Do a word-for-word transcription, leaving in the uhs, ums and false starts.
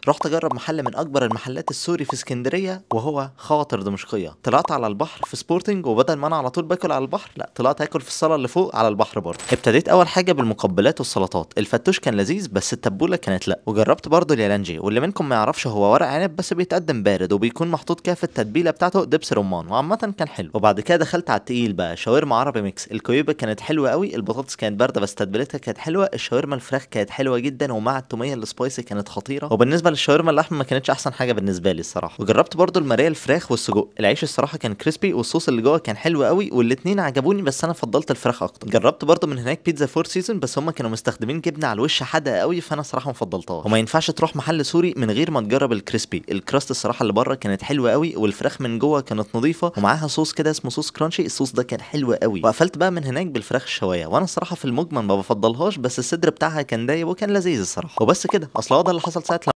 رحت اجرب محل من اكبر المحلات السوري في اسكندريه وهو خواطر دمشقيه. طلعت على البحر في سبورتنج، وبدل ما انا على طول باكل على البحر لا طلعت اكل في الصاله اللي فوق على البحر برضه. ابتديت اول حاجه بالمقبلات والسلطات. الفتوش كان لذيذ بس التبوله كانت لا. وجربت برضه اليالنجي، واللي منكم ما يعرفش هو ورق عنب بس بيتقدم بارد وبيكون محطوط كده في التتبيله بتاعته دبس رمان، وعامه كان حلو. وبعد كده دخلت على التقيل بقى، شاورما عربي ميكس. الكويبه كانت حلوه قوي، البطاطس كانت بارده بس تتبيلتها كانت حلوه، الشاورما الفراخ كانت حلوه جدا ومع التوميه السبايسي كانت خطيره. وبالنسبه للشاورما اللحمه ما كانتش احسن حاجه بالنسبه لي الصراحه. وجربت برضو الماريه الفراخ والسجق. العيش الصراحه كان كريسبي والصوص اللي جوه كان حلو قوي، والاتنين عجبوني بس انا فضلت الفراخ اكتر. جربت برضو من هناك بيتزا فور سيزون، بس هم كانوا مستخدمين جبنه على الوش حادقه قوي فانا صراحه ما فضلتهاش. وما ينفعش تروح محل سوري من غير ما تجرب الكريسبي. الكراست الصراحه اللي بره كانت حلوه قوي، والفراخ من جوه كانت نظيفه ومعاها صوص كده اسمه صوص كرانشي. الصوص ده كان حلو قوي. وقفلت بقى من هناك بالفراخ الشوايه، وانا الصراحه في المجمل ما بفضلهاش بس الصدر بتاعها كان دايب وكان لذيذ الصراحه. وبس كده، اصل هو ده اللي حصل ساعه